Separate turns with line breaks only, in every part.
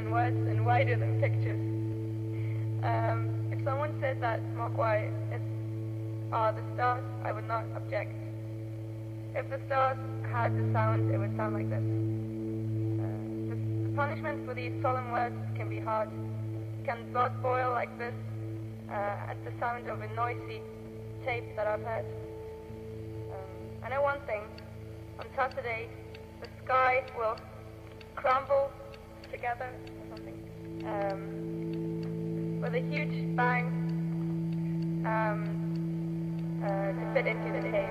than words and wider than pictures. If someone said that Mogwai are the stars, I would not object. If the stars had the sound, it would sound like this. The punishment for these solemn words can be hard. Can blood boil like this at the sound of a noisy tape that I've heard? I know one thing. On Saturday, the sky will crumble together or something with a huge bang to fit into the tape.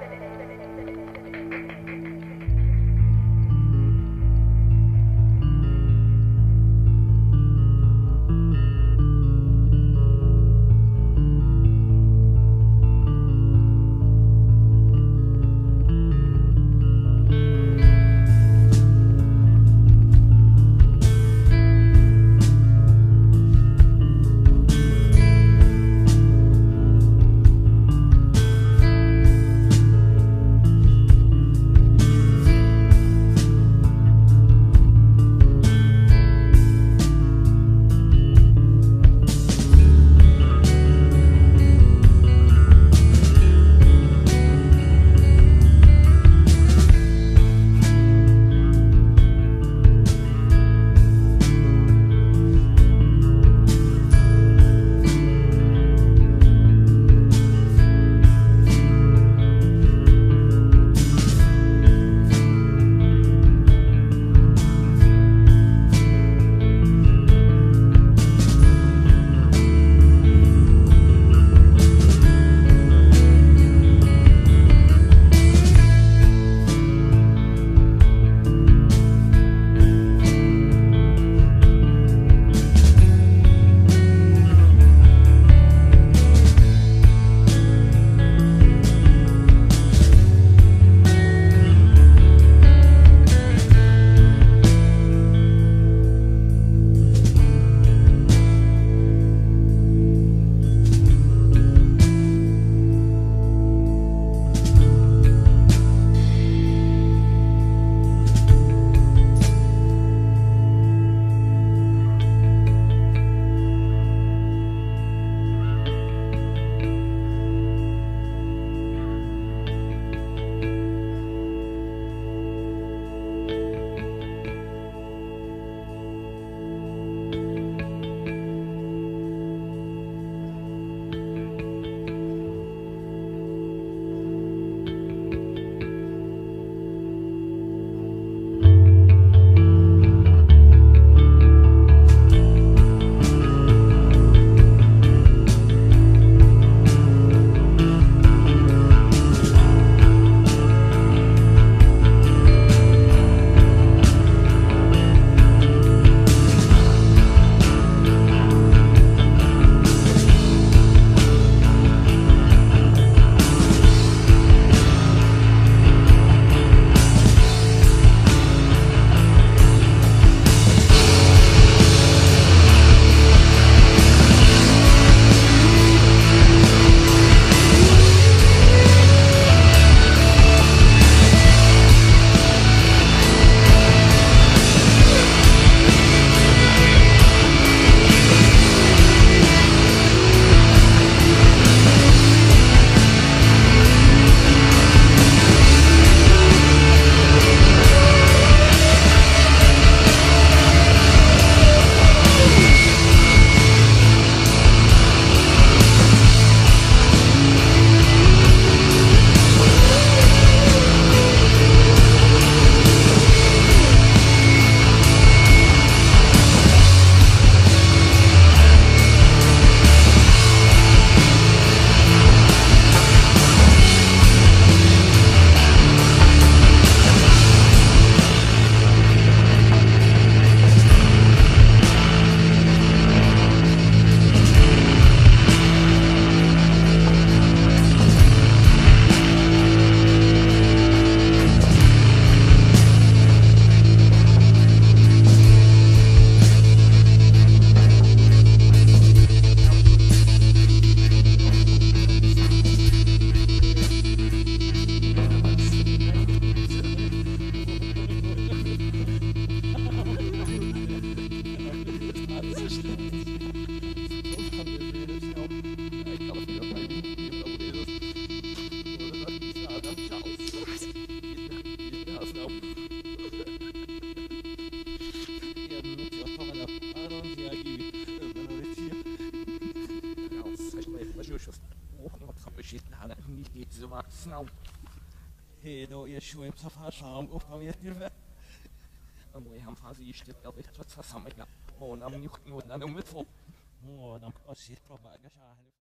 Då är köp så far sam och har vet inte. Och vi har fast i stället av ett så samma. Och namn ju något nummer 2. Och namn och sitt på bagage.